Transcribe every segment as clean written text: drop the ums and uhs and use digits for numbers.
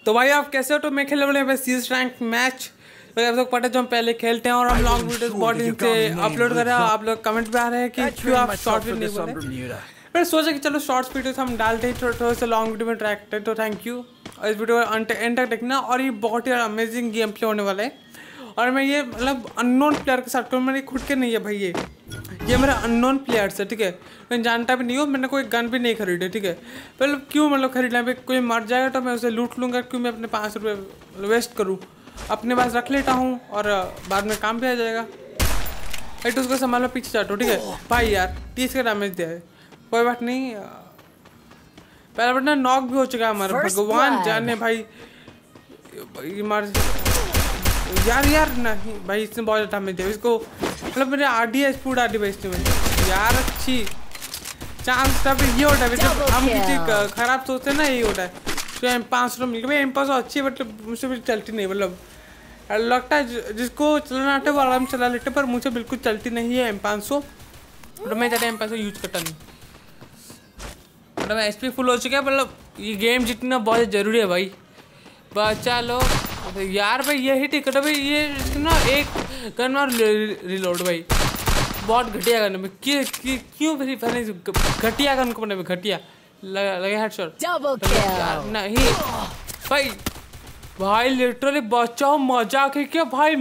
तो भाई आप कैसे हो? तो मैं खेलने वाले हैं सीज रैंक मैच। तो आप लोग पता है जो हम पहले खेलते हैं और हम लॉन्ग वीडियोस बहुत दिन से अपलोड कर रहे हैं। आप लोग कमेंट पे आ रहे हैं कि क्यों आप शॉर्ट वीडियो नहीं बोले। मैंने सोचा कि चलो शॉर्ट्स वीडियोस हम डालते हैं थोड़ा सा लॉन्ग वीडियो में ट्रैक करते। तो थैंक यू और इस वीडियो को एंड तक देखना। और ये बहुत ही अमेजिंग गेम प्ले होने वाला है। और मैं ये मतलब अननोन प्लेयर के साथ करूँ, मेरे खुद के नहीं है भाई, ये मेरा अननोन प्लेयर्स है, ठीक है। मैं जानता भी नहीं हूँ, मैंने कोई गन भी नहीं खरीदे, ठीक है। पहले क्यों मतलब खरीदना है, कोई मर जाएगा तो मैं उसे लूट लूँगा, क्यों मैं अपने 5 रुपये वेस्ट करूँ, अपने पास रख लेता हूँ और बाद में काम भी आ जाएगा। भाई तो उसको संभालना, पीछे जाता हूँ, ठीक है भाई। यार 30 का डैमेज दिया है, कोई बात नहीं। पहला बटना नॉक भी हो चुका है हमारा, भगवान जाने भाई मार यार नहीं भाई, इसने बहुत ज़्यादा डैमेज दिया इसको। मतलब मेरे RDS फूड RD भाई इसने यार अच्छी चांस था ये होता है जब हम किसी खराब सोचते हैं ना, यही होता है। तो M500 मिल गया भाई, M500 अच्छी मतलब मुझसे भी चलती नहीं, मतलब लगता है जिसको चलाना आता है वो आराम चला लेते, पर मुझे बिल्कुल चलती नहीं है M500। तो मैं ज़्यादा M500 यूज करता नहीं, मतलब HP फुल हो चुका है। मतलब ये गेम जितना बहुत ज़रूरी है भाई। बचा लो यार भाई, यही टिकट है भाई। ये ना एक गन मार रिलोड भाई, बहुत घटिया गन है। क्यों घटिया गन को बने घटिया लगे हेडशॉट नहीं भाई। भाई लिटरली बचाओ, मजाक है क्या भाई?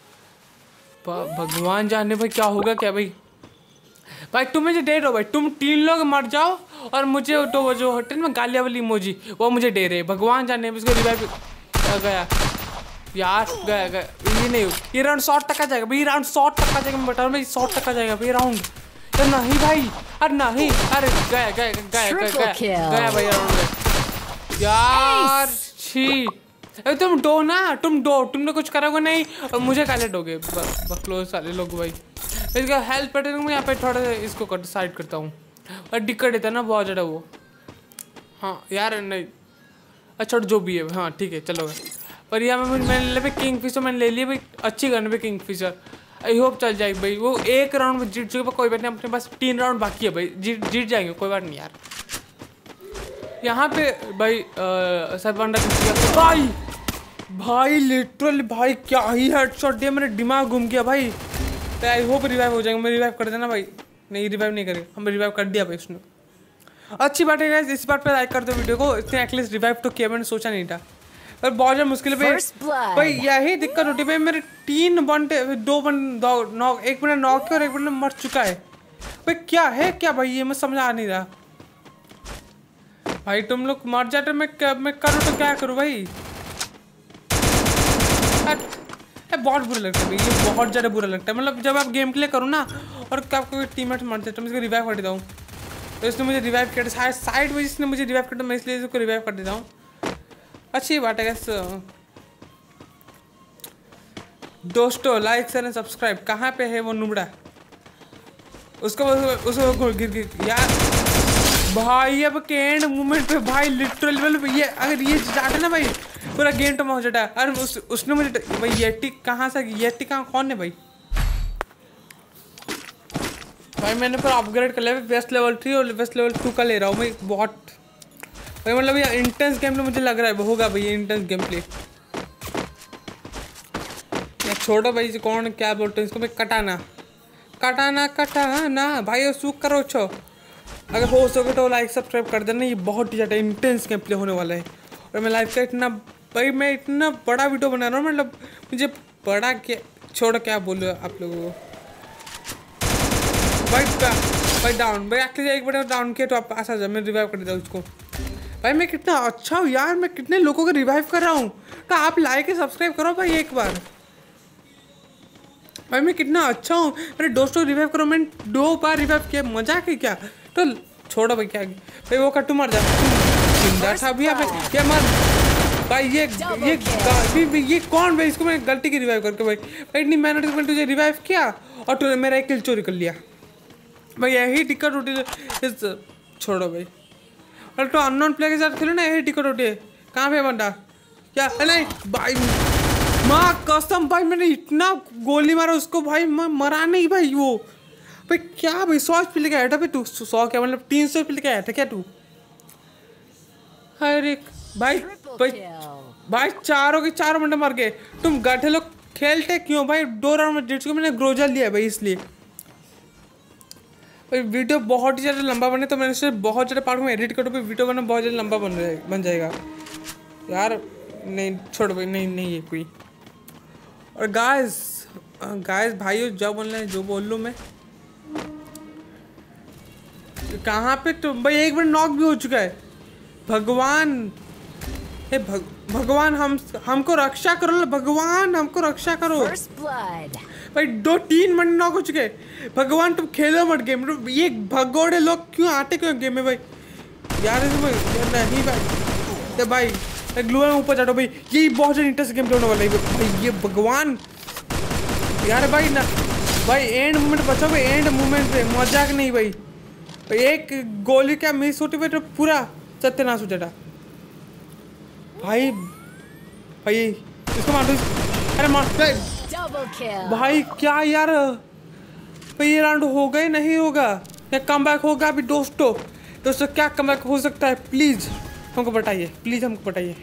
भगवान जाने भाई क्या होगा क्या भाई। भाई तुम मुझे दे दो भाई, तुम 3 लोग मर जाओ और मुझे तो जो होटल में गालिया वाली इमोजी वो मुझे दे रहे। भगवान जाने इसको रिवाइव गया यार, गया ये नहीं, ये राउंड 100% जाएगा भाई, राउंड 100% जाएगा। मैं बता रहा हूँ भाई 100% जाएगा भाई राउंड। तो नहीं भाई, अरे नहीं, अरे गया भाई राउंड यार। छी अरे तुम दो ना, तुमने कुछ करोगे नहीं और मुझे काले दोगे बकलोज सारे लोग भाई। इसका हेल्प पैटर्न में यहाँ पे थोड़ा सा इसको साइड करता हूँ और दिक्कत देता है ना बहुत ज़्यादा वो। हाँ यार नहीं, अच्छा जो भी है हाँ ठीक है चलो। पर यहाँ मैंने ले किंग फिशर मैंने ले लिया भाई, अच्छी गन है किंग फिशर। आई होप चल जाएगी भाई। वो एक राउंड में जीत चुके, कोई बात नहीं, अपने पास 3 राउंड बाकी है भाई, जीत जाएंगे, कोई बात नहीं यार। यहाँ पे भाई सब भाई भाई लिटरली भाई क्या ही हेडशॉट दिया, मेरा दिमाग घूम गया भाई। आई होप रिवाइव हो जाएंगे, मैं रिवाइव कर देना भाई। नहीं रिवाइव नहीं करे, हम रिवाइव कर दिया भाई उसने। अच्छी बात है गाइस, इस बात पे लाइक कर दो वीडियो को। इतने एटलीस्ट रिवाइव तो किया, मैंने सोचा नहीं था, पर बहुत ज़्यादा मुश्किल है भाई। यही दिक्कत होती है भाई, मेरे 3 बंटे 2 नॉक, एक बंदा नॉक किया और एक बंदा मर चुका है भाई। क्या है क्या भाई, ये मैं समझ आ नहीं रहा भाई। तुम लोग मर जाते, मैं करूँ तो क्या करूँ भाई। बहुत बुरा लगता है भाई, ये बहुत ज़्यादा बुरा लगता है। मतलब जब आप गेम प्ले करो ना और आपको टीममेट मर जाए तो मैं इसको रिवाइव कर देता हूँ। तो इसने मुझे रिवाइव किया, साइड में इसने मुझे रिवाइव कर दिया, मैं इसलिए इसको रिवाइव कर देता हूँ। अच्छी बात है गैस। दोस्तों लाइक शेयर एंड सब्सक्राइब। कहाँ पे है वो नुबड़ा, उसको गिर यार भाई। अब के एंड मोमेंट पे भाई लिटरली मतलब ये अगर ये जाता ना भाई पूरा गेम तो पहुँच जाता है। अरे उसने मुझे भाई येटी कहाँ से, येटी कहाँ कौन है भाई? भाई मैंने पूरा अपग्रेड कर लिया, वेस्ट लेवल 3 और वेस्ट लेवल 2 का ले रहा हूँ भाई। बहुत भाई मतलब ये इंटेंस गेम प्ले मुझे लग रहा है होगा भाई, ये इंटेंस गेम प्ले। छोड़ो भाई, कौन क्या बोलते हैं इसको भाई, कटाना भाई सूख करो छो। अगर हो सके तो लाइक सब्सक्राइब कर देना, ये बहुत ही ज़्यादा इंटेंस गेम प्ले होने वाला है। और मैं लाइव का इतना भाई, मैं इतना बड़ा वीडियो बना रहा हूँ, मतलब मुझे बड़ा क्या छोड़ क्या बोलो आप लोगों को भाई डाउन भाई। एक्चुअली एक बार डाउन किया तो आप पास आ जाओ, मैं रिवाइव कर देता हूँ उसको भाई। मैं कितना अच्छा हूँ यार, मैं कितने लोगों को रिवाइव कर रहा हूँ। तो आप लाइक और सब्सक्राइब करो भाई एक बार भाई। मैं कितना अच्छा हूँ, मेरे दोस्तों रिवाइव करो। मैंने 2 बार रिवाइव किया, मजाक है क्या? तो छोड़ो भाई क्या भाई, वो कट्टू मर जा जिंदा था अभी क्या मर भाई। ये कौन भाई, इसको मैं गलती की रिवाइव करके भाई इतनी मेहनत से मैंने तुझे रिवाइव किया और तूने मेरा एक किल चोरी कर लिया भाई। यही टिकट होती है, छोड़ो भाई। और तो अननोन प्लेयर के साथ खेलो ना, यही टिकट होती है। कहाँ पे बंदा क्या नहीं भाई, माँ कसम भाई मैंने इतना गोली मारा उसको भाई, मैं मरा नहीं भाई। वो भाई क्या भाई 100 पे लेके आया था भाई तू, 100 क्या मतलब 300 पे लेके आया था क्या तू? अरे भाई भाई चारों के चारों बंदे मर गए। तुम गधे लोग खेलते क्यों भाई? 2 राउंड में जीत चुके। मैंने ग्रोजा लिया है भाई इसलिए। भाई वीडियो बहुत ही ज़्यादा लंबा बने तो मैंने इसे बहुत ज़्यादा पार्ट में एडिट करूँ, फिर वीडियो बना बहुत ज़्यादा लंबा बन जाएगा यार। नहीं छोड़ भाई, नहीं है कोई। और गाइस भाइयों जो बोल रहे हैं जो बोल लूँ मैं। कहाँ पे तुम भाई? एक बार नॉक भी हो चुका है। भगवान हे भगवान हमको रक्षा करो, भगवान हमको रक्षा करो भाई। 2-3 मिनट नॉक हो चुके। भगवान तुम खेलो मत गेम। ये भगोड़े लोग क्यों आते क्यों गेम में भाई? यार नहीं भाई, भाई ग्लू में ऊपर चढ़ो भाई। ये बहुत ज़्यादा इंटरेस्ट गेम होने वाला है भाई। ये भगवान यार भाई ना भाई, एंड मोमेंट बचाओ भाई, एंड मोमेंट पे मजाक नहीं भाई। एक गोली क्या मिस होती भाई तो पूरा सत्यानाश हो जाता भाई। इसको मार दो। अरे मार भाई। क्या यार भाई, ये राउंड होगा ही नहीं होगा या कम बैक होगा अभी? दोस्तों क्या कम बैक हो सकता है? प्लीज़ हमको बताइए, प्लीज़ हमको बताइए।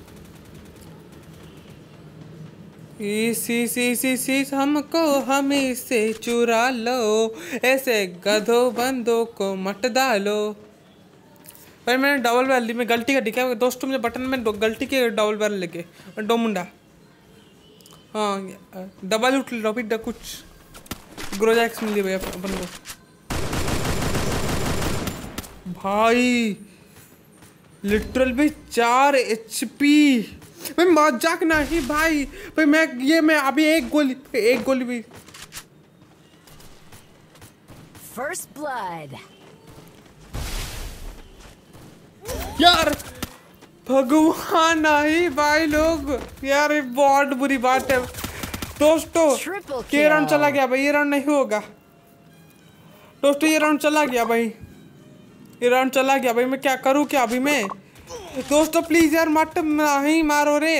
इस हमको हमें से चुरा लो, ऐसे गधों बंदों को मत डालो। भाई मैंने डबल बैरल ली, मैं गलती का दिखा दोस्तों। मुझे बटन में गलती के डबल बैरल लेके दो मुंडा। हाँ डबल उठ लो कुछ ग्रोजा एक्स मिली भाई अपन को। भाई लिटरल भी 4 HP भाई, मजाक नहीं भाई। मैं अभी एक गोली भी। फर्स्ट ब्लड यार भगवान नहीं भाई लोग यार, ये बहुत बुरी बात है दोस्तों। ये राउंड चला गया भाई, ये राउंड नहीं होगा दोस्तों। ये राउंड चला गया भाई, मैं क्या करूँ क्या अभी मैं? दोस्तों प्लीज यार मत नहीं मारो रे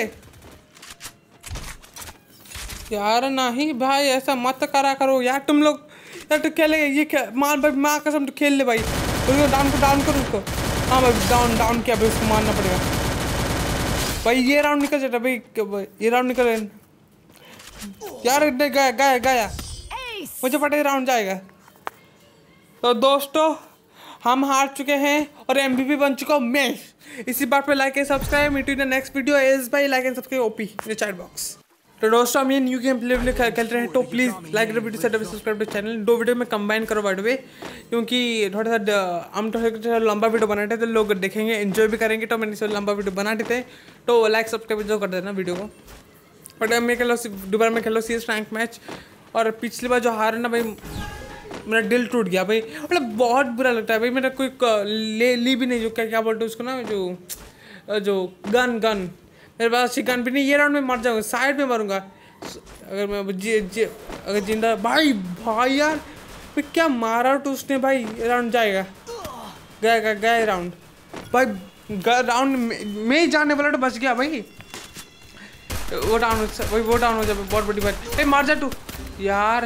यार। नहीं भाई ऐसा मत करा करो यार तुम लोग। यार तो खेलेगा ये मार भाई, माँ कसम तो खेल ले भाई। तो डाउन करो उसको। हाँ भाई डाउन किया भाई, उसको मारना पड़ेगा भाई। ये राउंड निकल जाता भाई, ये राउंड निकल यार। गया मुझे पता है राउंड जाएगा। तो दोस्तों हम हार चुके हैं और MVP बन चुका हूँ मैं। इसी बात पे like and subscribe. Meet you in the next video. एस भाई like and subscribe OP in chat box. तो दोस्तों हम ये न्यू गेम प्ले खेल रहे हैं, तो please like the video, subscribe to channel. 2 video में कंबाइन करो बाय द वे, क्योंकि थोड़ा सा हम थोड़ा लंबा वीडियो बनाए थे तो लोग देखेंगे एंजॉय भी करेंगे। तो मैंने लंबा वीडियो बनाते थे तो लाइक सब्सक्राइब जो कर देना वीडियो को। बट मैं दोबारा में खेलो CS रैंक मैच। और पिछली बार जो हार है ना भाई, मेरा दिल टूट गया भाई। मतलब बहुत बुरा लगता है भाई। मेरा कोई ली भी नहीं, जो क्या बोलते हैं उसको ना, जो गन मेरे पास अच्छी गन भी नहीं। ये राउंड में मर जाऊंगा, साइड में मरूंगा अगर मैं अगर जिंदा। भाई यार मैं क्या मारा तो उसने भाई। ये राउंड जाएगा, गया राउंड भाई। राउंड में जाने वाला तो बच गया भाई। वो डाउन हो जाए, बहुत बड़ी बात। मार जा तू यार।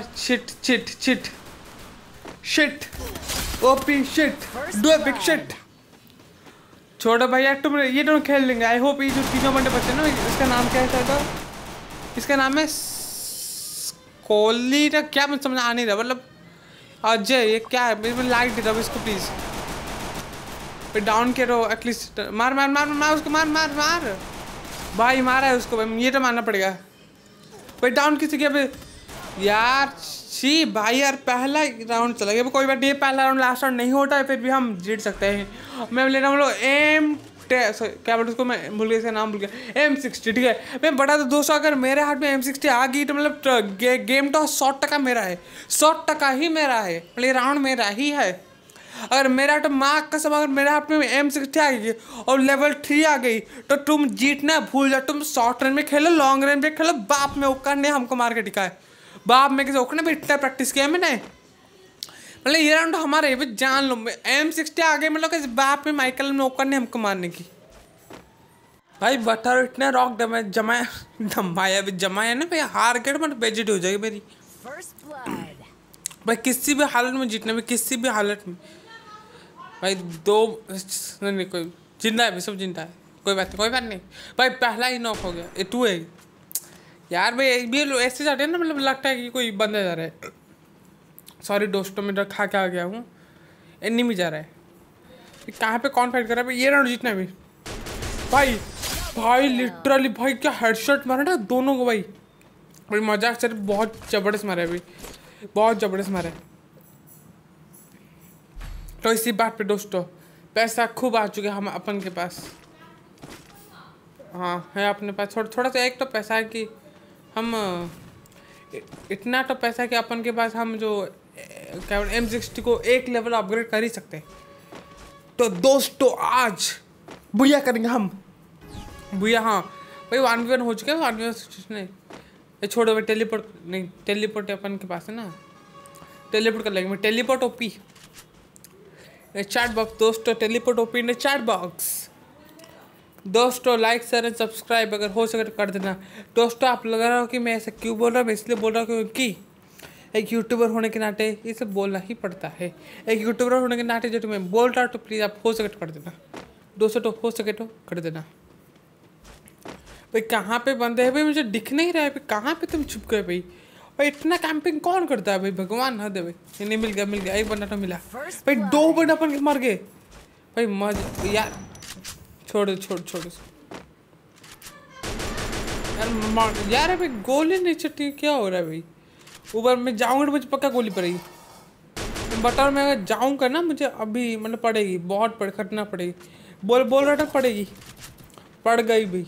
Shit OP shit do a big shit. छोड़ो भाई यार, तुम ये दोनों खेल लेंगे। आई होप ये जो तीनों बंदे बचे ना, इसका नाम क्या है? तो इसका नाम है कोहली ना, क्या मुझे समझ आ नहीं रहा। मतलब अजय, ये क्या है? मैं लाइक देता हूँ इसको प्लीज। फिर डाउन करो एटलीस्ट। मार उसको, मार भाई। मारा है उसको भाई, ये तो मारना पड़ेगा भाई। डाउन किसी के भाई यार। सी भाई यार पहला राउंड चला गया। कोई बात नहीं, पहला राउंड लास्ट राउंड नहीं होता है, फिर भी हम जीत सकते हैं। मैं ले रहा हूँ क्या बोलते उसको, मैं भूल गया इसका नाम, भूल गया। M60 ठीक है। मैं बता दूँ दोस्तों, अगर मेरे हाथ में M60 आ गई तो मतलब गेम तो 100% मेरा है, 100% ही मेरा है। मतलब ये राउंड मेरा ही है। अगर मेरा तो माँ कसम, अगर मेरे हाथ में M60 आ गई और लेवल 3 आ गई तो तुम जीतना भूल जाओ। तुम शॉर्ट रेंज में खेलो, लॉन्ग रेंज में खेलो। बाप में ओकर ने हमको मार के टिका है। बाप में किसी ओकर ने भी इतना प्रैक्टिस किया मैंने। मतलब ये राउंड हमारे भी जान लो। M60 आ गई मतलब कि बाप में माइकल में ओकर ने हमको मारने की। भाई बता रहा इतना रॉक जमाया ना भाई। हार गए मतलब बेइज्जती हो जाएगी मेरी भाई। किसी भी हालत में जीतने में, किसी भी हालत में भाई। नहीं कोई जिंदा है, सब जिंदा है। कोई बात नहीं, कोई बात नहीं भाई, पहला ही नॉक हो गया। ये तू है यार भाई, ये लोग ऐसे जाते हैं ना, मतलब लगता है कि कोई बंदा जा रहा है। सॉरी दोस्तों, मैं खा के आ गया हूँ। एनिमी जा रहा है, कहाँ पे कौन फाइट कर रहा है भाई? ये राउंड जीतना है भाई। भाई भाई लिटरली भाई क्या हेडशॉट मारा ना दोनों को भाई। भाई मजाक से बहुत जबरदस्त मारा है भाई, बहुत जबरदस्त मारा है। तो इसी बात पे दोस्तों, पैसा खूब आ चुके हम अपन के पास। हाँ है अपने पास थोड़ा सा। एक तो पैसा है कि हम इतना तो पैसा है कि अपन के पास हम जो क्या M60 को एक लेवल अपग्रेड कर ही सकते हैं। तो दोस्तों आज बुया करेंगे हम बुया। हाँ भाई 1v1 हो चुका है, 1v1 नहीं, ये छोड़ो भाई। टेलीपोर्ट नहीं, टेलीपोर्ट अपन के पास है ना, टेलीपोर्ट कर लेंगे। मैं टेलीपोर्ट ओपी चैट बॉक्स दोस्तों, टेलीपोर्ट ओपी ने चैट बॉक्स। दोस्तों लाइक शेयर एंड सब्सक्राइब अगर हो सके तो कर देना। दोस्तों आप लग रहा हो कि मैं ऐसा क्यों बोल रहा हूँ, मैं इसलिए बोल रहा हूँ क्योंकि एक यूट्यूबर होने के नाते ये सब बोलना ही पड़ता है। एक यूट्यूबर होने के नाते जो तुम्हें बोल रहा हूँ तो प्लीज़ आप हो सके तो कर देना। दोस्तों तो हो सके तो कर देना। भाई कहाँ पे बंदे हैं भाई, मुझे दिख नहीं रहा है भाई, कहाँ पे तुम छुप गए भाई? भाई इतना कैंपिंग कौन करता है भाई, भगवान हद है भाई। ये नहीं मिल गया, एक बंदा तो मिला भाई, 2 बंदा अपन के मर गए भाई। यार छोड़ यार भाई, गोली नहीं चटी, क्या हो रहा है भाई? ऊपर मैं जाऊँगा तो मुझे पक्का गोली पड़ेगी। बताओ मैं अगर जाऊँगा ना, मुझे अभी मतलब पड़ेगी, बहुत खटना पड़ेगी। बोल रहा था पड़ेगी, पड़ गई भाई।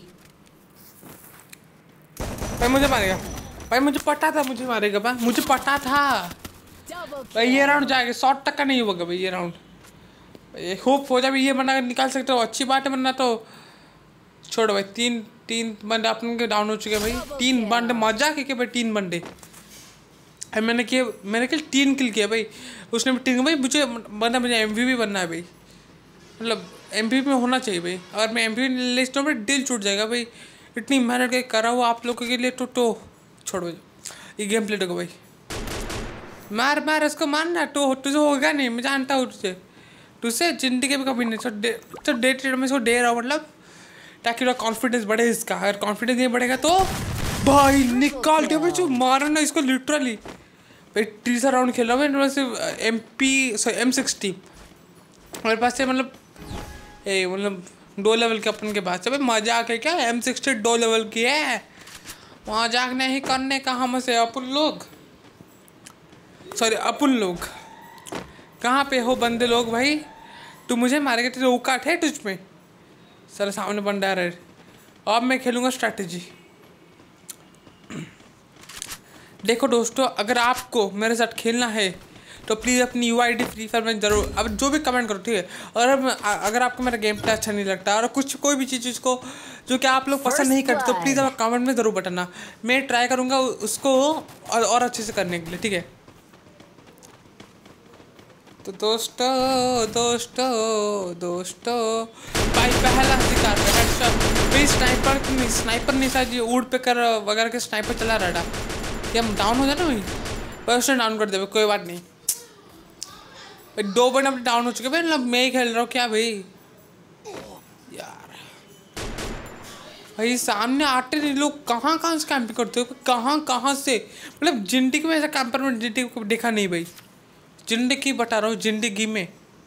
भाई मुझे मारेगा भाई, मुझे पता था मुझे मारेगा भाई, मुझे पता था भाई। ये राउंड जाएगा, शॉट तक का नहीं होगा भाई ये राउंड। ये होप हो जाए ये बंदा अगर निकाल सकते हो अच्छी बात है, वरना तो छोड़ो भाई। तीन बंदे अपन के डाउन हो चुके हैं भाई। 3 बंदे मजा के भाई, 3 बंदे मैंने 3 किल किया भाई। उसने भी 3 भाई। मुझे MVP बनना है भाई, मतलब MVP में होना चाहिए भाई। अगर मैं MVP लिस्ट में दिल छूट जाएगा भाई। इतनी मेहनत कर करा हुआ आप लोगों के लिए तो छोड़ो ये गेम प्ले देखो भाई। मार इसको मारना, तो तुझे होगा नहीं, मैं जानता हूँ तुझसे जिंदगी में कभी नहीं। तो डेट में इसको दे रहा हूँ, मतलब ताकि थोड़ा कॉन्फिडेंस बढ़े इसका। अगर कॉन्फिडेंस नहीं बढ़ेगा तो भाई निकाल दे भाई, जो मारा ना इसको लिटरली भाई। तीसरा राउंड खेल रहा हूँ मैं सिर्फ M60 मेरे पास से, मतलब 2 लेवल के अपन के पास है भाई। मजाक है क्या? M60 2 लेवल की है, मजाक नहीं करने का हमसे। अपन लोग कहाँ पे हो बंदे लोग भाई? तू मुझे मारेगा, तेरे औकात है तुझ में? सर सामने बंदा रहे। अब मैं खेलूँगा स्ट्रैटेजी। देखो दोस्तों, अगर आपको मेरे साथ खेलना है तो प्लीज़ अपनी UID फ्री फायर में जरूर, अब जो भी कमेंट करो ठीक है। और अगर आपको मेरा गेम प्ले अच्छा नहीं लगता और कोई भी चीज़ को जो कि आप लोग पसंद नहीं करते, तो प्लीज़ आप कमेंट में ज़रूर बताना। मैं ट्राई करूँगा उसको और अच्छे से करने के लिए, ठीक है? तो दोस्तों भाई पहला शिकार भाई, स्नाइपर नहीं था जी, उड़ पे कर वगैरह के स्नाइपर चला रहा था। क्या हम डाउन हो जाए ना भाई? पर उसने डाउन कर दिया, कोई बात नहीं भाई। 2 बंदे अपने डाउन हो चुके भाई, मतलब मैं ही खेल रहा हूँ क्या भाई? यार भाई सामने आते नहीं लोग, कहाँ से कैंपिंग करते हो? कहाँ से? मतलब जिंदगी में ऐसा कैंपर में जिंदगी को देखा नहीं भाई। जिंदगी बता रहा हूँ, जिंदगी में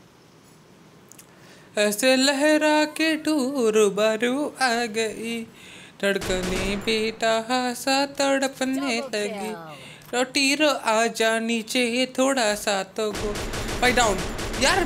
ऐसे लहरा के टूर बारू आ गई, धड़कने बेटा सा तड़पने लगी, रोटी रो आजा नीचे थोड़ा सा तो गो। भाई डाउन यार,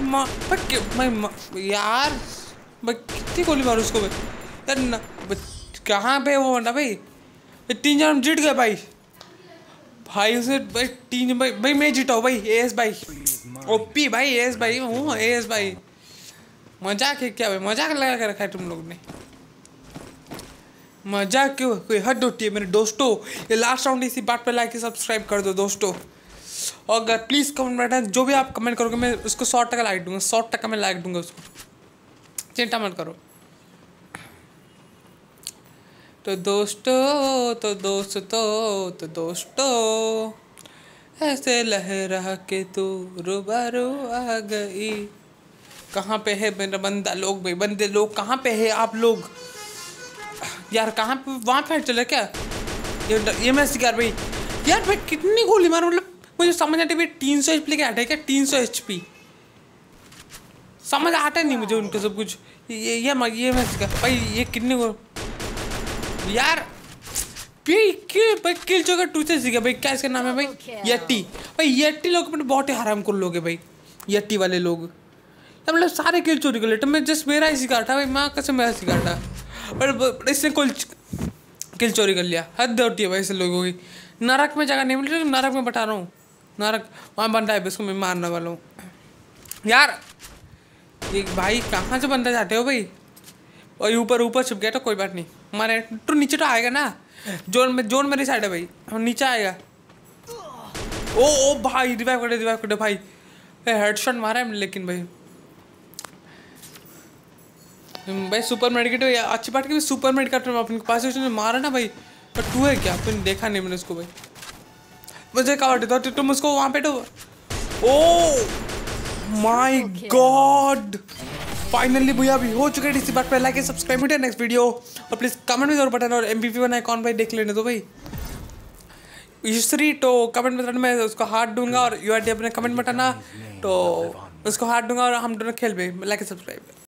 यार भाई कितनी गोली मारू उसको भाई यार। कहाँ पे वो बंदा भाई? 3 जन जीत गए भाई उसे भाई 3 भाई मैं जीता हूँ भाई। AS भाई OP भाई, AS भाई हूँ, AS भाई। मजाक है क्या भाई? मजाक लगा कर रखा है तुम लोग ने? मजाक क्यों? कोई हद होती है मेरे दोस्तों? ये लास्ट राउंड, इसी बात पे लाइक सब्सक्राइब कर दो दोस्तों। और अगर प्लीज़ कमेंट बैठा, जो भी आप कमेंट करोगे मैं उसको 100% लाइक दूंगा, 100% मैं लाइक दूंगा उसको, चिंता मत करो। तो दोस्तों ऐसे लहरा के तू रूबरू आ गई, कहाँ पे है मेरा बंदा लोग भाई, बंदे लोग कहाँ पे है आप लोग यार? कहाँ पे वहाँ पे चले क्या? ये मैं शिकार भाई यार भाई कितनी गोली मार, मतलब मुझे समझ आती भाई 300 HP लेके आटा है क्या? 300 HP समझ आता नहीं मुझे उनको सब कुछ। ये मैं शिकार भाई, ये कितने गो यार भाई किल चोकर 2 से सीखा भाई। क्या इसका नाम है भाई? यट्टी भाई। यट्टी लोग अपने बहुत ही हराम कर लोगे भाई, यट्टी वाले लोग मतलब सारे किल चोरी कर लेते। मैं जस्ट मेरा ही शिकार था भाई, माँ कसम मेरा शिकार था, पर इसने कुल किल चोरी कर लिया। हद होती है भाई ऐसे लोगों की। नरक में जगह नहीं मिल रही, नरक में बता रहा हूँ, नरक वहाँ बंदा है, इसको मैं मारने वाला हूँ यार। ये भाई कहाँ से बंदा जाते हो भाई? और ऊपर छुप गया तो कोई बात नहीं, हमारे तो नीचे तो आएगा ना। जोन मेरी साइड है भाई, हम नीचे आएगा। ओ भाई रिवाइव कर दे भाई। हेडशॉट मारा है लेकिन भाई सुपर मेडिकेट अच्छी बात की सुपर मेडिकेट अपने पास उसने मारा ना भाई। पर तू है क्या? तुमने देखा नहीं मैंने उसको भाई, मुझे कवर देता तो तुम उसको वहाँ पे तो। ओ माय गॉड फाइनली भैया अभी हो चुके हैं। इसी बात पे लाइक सब्सक्राइब मीडिया नेक्स्ट वीडियो, और प्लीज कमेंट में जरूर बताना। और MVP 1 आइकॉन भाई देख लेने दो भाई। यूसरी तो कमेंट में बताना, मैं उसको हाथ दूंगा, और UID अपने कमेंट में बताना तो उसको हाथ दूंगा, और हम दोनों खेल पे लाइक सब्सक्राइब।